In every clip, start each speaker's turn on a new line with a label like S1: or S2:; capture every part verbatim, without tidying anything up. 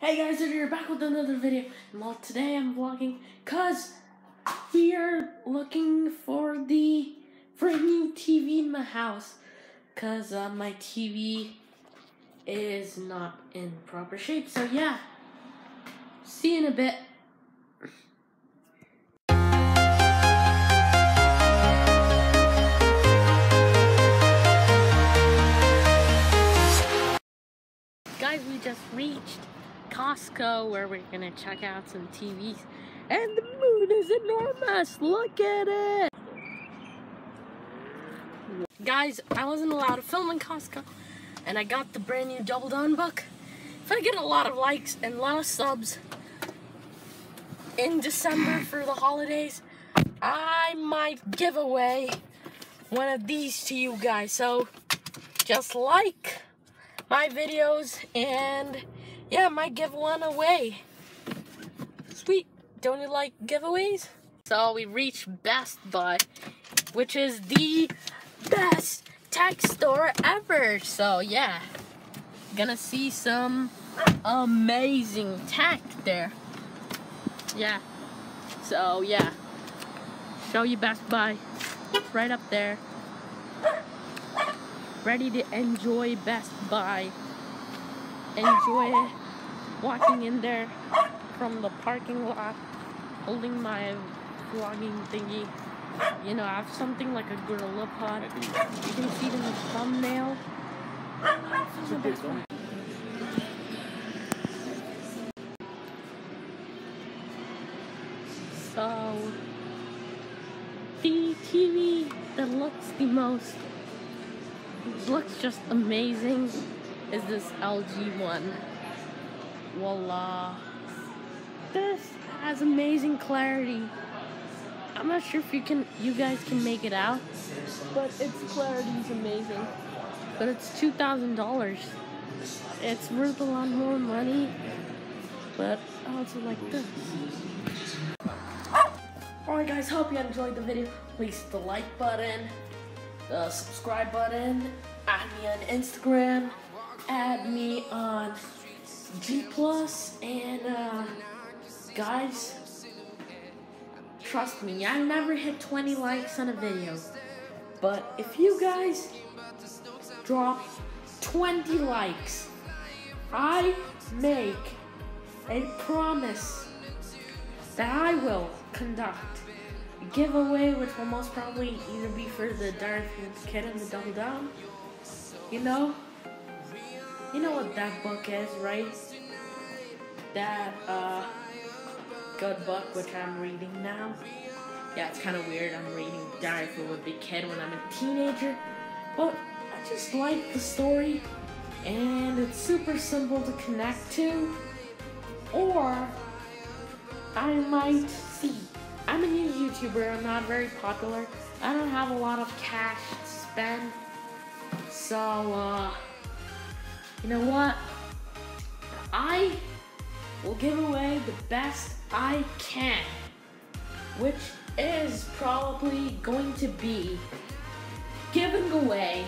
S1: Hey guys, we're back with another video, and well, today I'm vlogging cause we are looking for the for a new T V in my house, cause uh, my T V is not in proper shape. So yeah, see you in a bit. Guys, we just reached Costco where we're gonna check out some T Vs, and the moon is enormous. Look at it, guys. I wasn't allowed to film in Costco, and I got the brand new Double Down book. If I get a lot of likes and a lot of subs in December for the holidays, I might give away one of these to you guys. So just like my videos, and yeah, I might give one away. Sweet. Don't you like giveaways? So we reached Best Buy, which is the best tech store ever. So yeah, gonna see some amazing tech there. Yeah. So yeah, show you Best Buy. It's right up there. Ready to enjoy Best Buy. Enjoy walking in there from the parking lot, holding my vlogging thingy. You know, I have something like a Gorilla Pod. You can see it in the thumbnail. So, the T V that looks the most, looks just amazing, is this L G one. Voila. This has amazing clarity. I'm not sure if you can, you guys can make it out, but its clarity is amazing. But it's two thousand dollars. It's worth a lot more money, but I also like this. Alright guys, hope you enjoyed the video. Please hit the like button, the subscribe button, add me on Instagram, add me on G plus, and uh, guys, trust me, I never hit twenty likes on a video, but if you guys drop twenty likes, I make a promise that I will conduct a giveaway, which will most probably either be for the Darth Kid and the Double Down. You know? You know what that book is, right? That, uh, good book, which I'm reading now. Yeah, it's kind of weird. I'm reading Diary for a Big Kid when I'm a teenager. But I just like the story, and it's super simple to connect to. Or I might see. I'm a new YouTuber. I'm not very popular. I don't have a lot of cash to spend. So, uh... you know what? I will give away the best I can, which is probably going to be giving away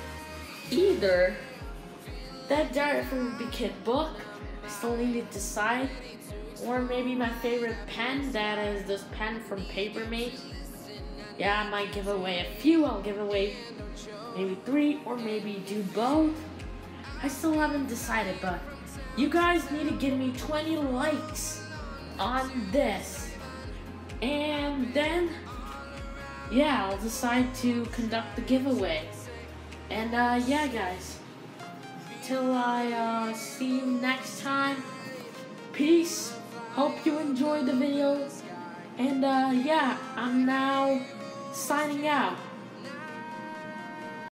S1: either that Diary from a Big Kid book, I still need to decide, or maybe my favorite pen, that is this pen from Papermate. Yeah, I might give away a few. I'll give away maybe three, or maybe do both. I still haven't decided, but you guys need to give me twenty likes on this. And then, yeah, I'll decide to conduct the giveaway. And, uh, yeah, guys. Till I, uh, see you next time. Peace. Hope you enjoyed the video. And, uh, yeah, I'm now signing out.